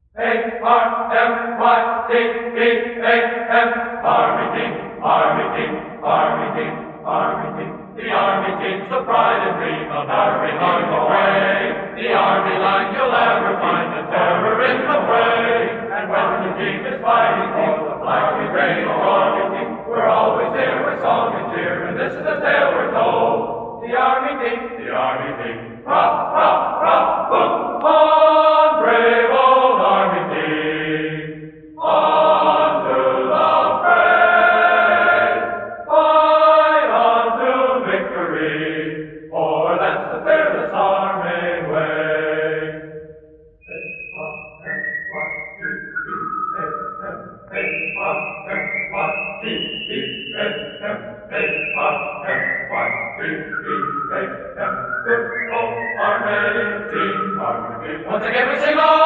A-R-M-Y-T-E-A-M. Army team, Army team, Army team, Army team. The Army team's the pride and dream of every heart to brave. The Army line you'll ever find the terror in the fray. And when the team is fighting for the flag we raise, the Army team, we're always here with song and cheer. And this is the tale we're told. The Army team, the Army team. Rock, rock, rock, boom, on brave old Army team. On to the fray. Fight on to victory. For that's the fearless Army way. Once again we sing on.